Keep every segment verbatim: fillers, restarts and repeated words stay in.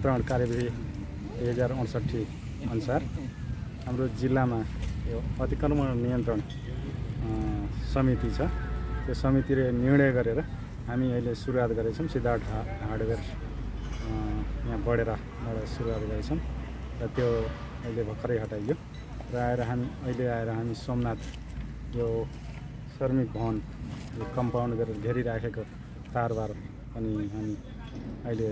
नियन्त्रण कार्यविधि दुई हजार अडसट्ठी अनुसार हाम्रो जिल्लामा यो अतिक्रमण नियन्त्रण समिति छ। त्यो समितिले निर्णय गरेर हामी अहिले सुरुवात गरेका छौँ। सिद्धार्थ हार्डवेयर यहाँ बढेराबाट सुरुवात गरेका छौँ र त्यो अहिले भर्खरै हटाइयो र आएर हामी अहिले आएर हामी सोमनाथ यो श्रमिक भवन यो कम्पाउन्ड गरेर घेरिराखेको तारबार पनि हामी अहिले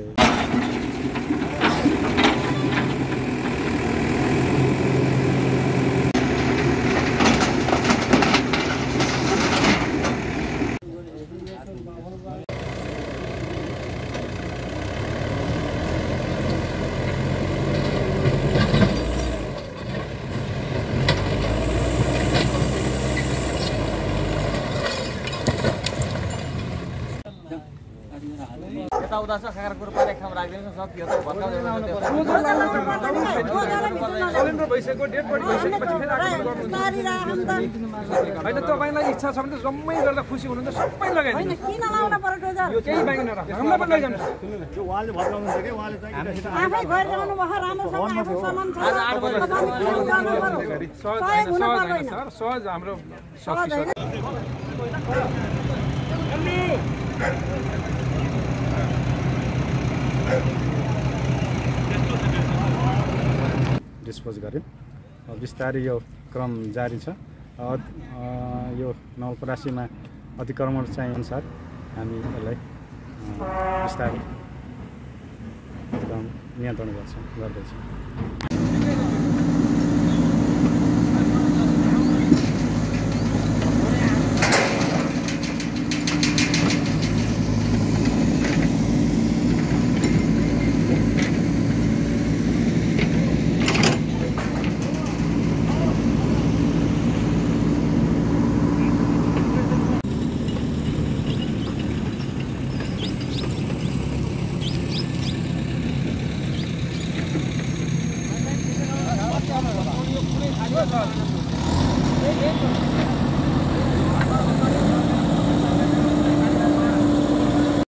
उता छ खाएर कुरो पारे खाम राख्दिनु सक्यो त भर्काउ सिलिन्डर भइसक्यो डेट बडी भइसक्यो पछि फेरि आगो गर्नु हैन तपाईलाई इच्छा छ भने जम्मै गर्दा खुसी हुनुहुन्छ सबै लगाइदिनु हैन किन लाउन पर्यो डोजर यो केही बाँकी नराख्नु हामीलाई पनि लैजानु त्यो उहाँले भर्काउनु छ के उहाँले चाहिँ आफै गरिरहनु भयो राम्रोसँग आफू सामान छ आज आठ बजे सहज हैन सर सहज हाम्रो शक्ति छ डिस्पोज गर्यो। बिस्तारै यो क्रम जारी छ। यो नवलपरासीमा अतिक्रमण चाहिँ अनुसार हामी यसलाई बिस्तारै नियन्त्रण गर्छौँ गर्दैछौँ।